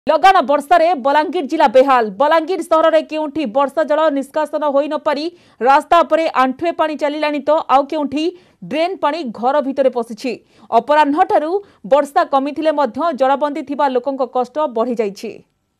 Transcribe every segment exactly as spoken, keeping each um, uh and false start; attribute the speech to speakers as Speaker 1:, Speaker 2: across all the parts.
Speaker 1: लगाण वर्षारे बलांगीर जिला बेहाल। बलांगीर सहर में केउठी वर्षा जल निष्कासन होई न पारी रास्ता परे आंठुए पानी चलिलानी तो आउ केउठी ड्रेन पानी घर भितरे पशिछि। अपराह्न ठारू वर्षा कमिथिले मध्य जलबंदी थिबा लोकंक कष्ट बढ़ी जाइछि।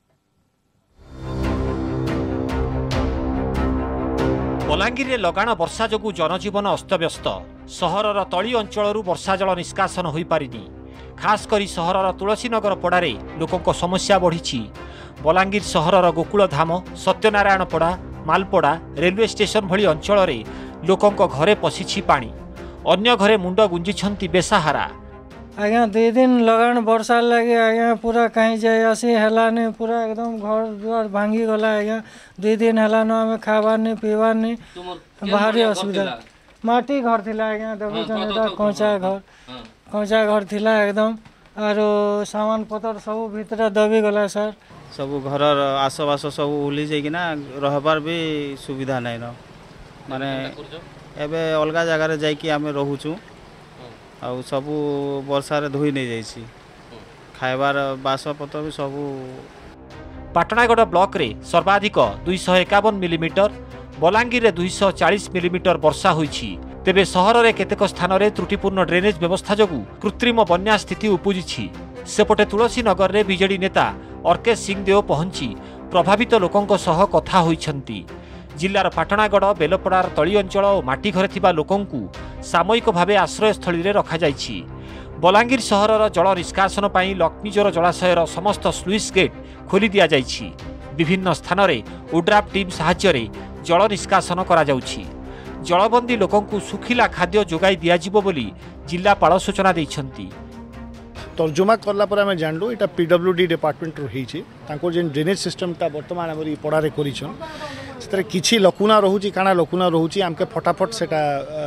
Speaker 2: बलांगीर में लगाण वर्षा जोगु जनजीवन अस्तव्यस्त। सहरर तली अंचलरू वर्षा जल निष्कासन होई पारिनी। खास करी सहरर तुलसीनगर पड़ारे लोकों समस्या बढ़ी। बलांगीर सहरर गोकुल धाम, सत्यनारायण पड़ा, मालपड़ा, रेलवे स्टेशन भली अंचल लोकों घरे पशिछि पानी। अन्य घरे मुंड गुंजिछंती बेसहारा।
Speaker 3: आज्ञा दुई दिन लगान वर्षा लगे आज्ञा पूरा कहीं जाए आसी हेलानी पूरा एकदम घर द्वार भांगी गला। आज्ञा दुई दिन हेलान आम खाबार नहीं पीबार नहीं भारी असुविधा। माटी घर थिला आज्ञा देखुन कचा घर कचा घर थिला एकदम आर सामान पतर सब भितर दबी गला। सर
Speaker 4: सब घर आसबास सब उली जाइकिना रहबार भी सुविधा नहीं न माने एबे अलगा जगार जाइकी आमे रहूचु आ सब वर्षार धोई नहीं जाइछि। खाइबार बासपत्र भी सब।
Speaker 2: पाटनागढ़ ब्लॉक रे सर्वाधिक दुईश एकावन मिलीमीटर, बलांगीर रे दुईश चालीस मिलीमीटर वर्षा होइछि। तेबे सहर में केतेक स्थान में त्रुटिपूर्ण ड्रेनेज व्यवस्था जोगु कृत्रिम बन्या स्थिति उपजिछि। सेपटे तुलसी नगर रे बीजेडी नेता अर्केश सिंहदेव पहुंची प्रभावित लोकों सह कथा होइछंती। जिल्लार पाटनागढ़, बेलपड़ार तली अंचल और माटी घरे थिबा लोकों सामयिक भावे आश्रयस्थली रे रखा जाइछि। बलांगीर सहरर जल निष्कासन पई लक्ष्मीजोर जलाशयर समस्त स्लुइस गेट खोली दिया जाइछि। विभिन्न स्थान में उड्राफ टीम साहाय्य रे जल निष्कासन करा जाउछि। जलबंदी लोकों सुखिला खाद्य जोगाई दियाजिबो बोली जिल्लापाल सूचना दैछंती।
Speaker 5: तर्जुमा करला पर आमे जानलु एटा पीडब्ल्यूडी डिपार्टमेंट रो हेछि। तांको जेन ड्रेनेज सिस्टम ता वर्तमान हमरी पड़ारे करिछन सेतरे किछि लकुना रहुछि। काना लकुना रहुछि आमके फटाफट सेटा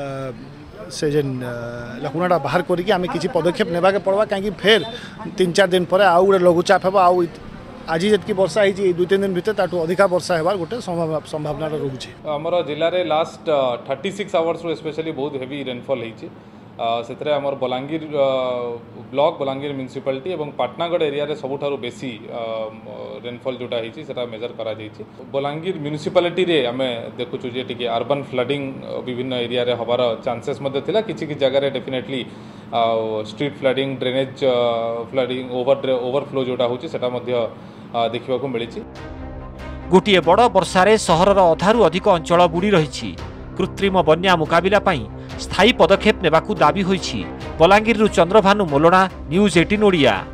Speaker 5: से जेन लकुनाटा बाहर करिकि आमे किछि पदक्षेप नेबा के पड़वा। काहे कि फेर तीन चार दिन पर आउ रे लघुचाप हेबा। आउ आज जतकी वर्षा है दुई तीन दिन भीतर ताठू अधिका वर्षा होबार गोटे संभावना रहुछि।
Speaker 6: हमर जिल्ला रे लास्ट थर्टी सिक्स आवर्स रो स्पेशली बहुत हेवी रेनफॉल होइछि। सेतरे हमर बलांगीर ब्लॉक, बलांगीर म्युनिसिपालिटी एवं पाटनागढ़ एरिया रे सबुठारु बेसी रेनफॉल जोटा होइछि सेटा मेजर करा जाइछि। बलांगीर म्युनिसिपालिटी रे हमें देखुछु जे टिके अर्बन फ्लडिंग विभिन्न एरिया रे हबार चांसेस मध्ये थिला। किछि कि जगह रे definitely street flooding, drainage flooding, over overflow जोटा होछि सेटा मध्ये देखिबा को मिलिछि।
Speaker 2: गोटिए बड़ वर्षारे सहरर अधारु अधिक अंचल बुड़ी रहिछि। कृत्रिम बन्या मुकाबिला पई स्थायी पदक्षेप नेबाकू दाबी होइछि। बलांगीरु चंद्रभानु मोलना, न्यूज एटीन ओडिया।